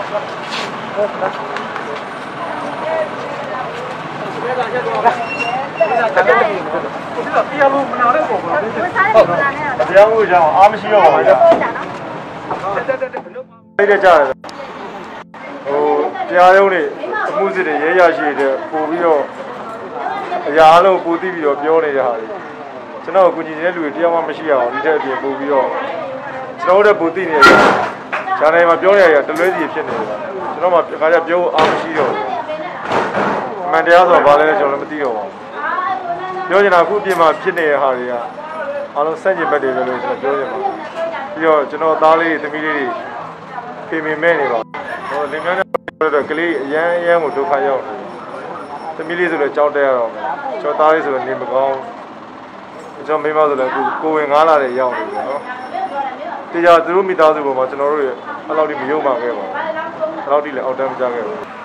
တရားမှုကြောင့်အားမရှိတော့ပါဘူးအဲ့ဒါကြတယ်တရားရုံးတွေအမှုစစ်တွေရဲရရှိတဲ့ပို့ပြီးတော့အရာအလုံးပို့သိပြီးတော့ပြောနေတဲ့ဟာတွေကျွန်တော်ကိုကူညီနေတဲ့လူတွေတရားမှမရှိအောင်ဒီထက်အပြင်ပို့ပြီးတော့ကျွန်တော်တို့ပို့သိနေတဲ့ဂျာနယ်မှာပြောနေရတလွဲစီဖြစ်နေတယ်ကျွန်တော်မှခါကျပြောအားမရှိတော့ဘူးအမှန်တရားဆိုတော့ဘာလဲကျွန်တော်လည်းမသိတော့ပါဘူးပြောချင်တာအခုအပြင်မှာဖြစ်နေတဲ့ဟာတွေကအားလုံးစန့်ကျင်ဘက်တွေပဲလို့ကျွန်တော်ပြောချင်ပါပြီးတော့ကျွန်တော်သားလေးသမီးလေးတွေဖေမေမဲ့နေပါဟိုလင်မြန်းတဲ့ကလေးအရန်ကိုဒုက္ခရောက်နေသမီးလေးဆိုလည်းကြောက်တက်ရတော့မယ်ကျွန်တော်သားလေးဆိုလည်းနေမကောင်းကျွန်တော်မိမဆိုလည်းကိုဝင်ငားလာတဲ့ရောက်နေတယ်နော်တရားသူတို့မိသားစုပေါ်မှာကျွန်တော်တို့ရဲ့အဲ့လောက်ထိမယုံပါခဲ့ပါဘူးအဲ့လောက်ထိလည်းအောက်တန်းမကြခဲ့ပါဘူး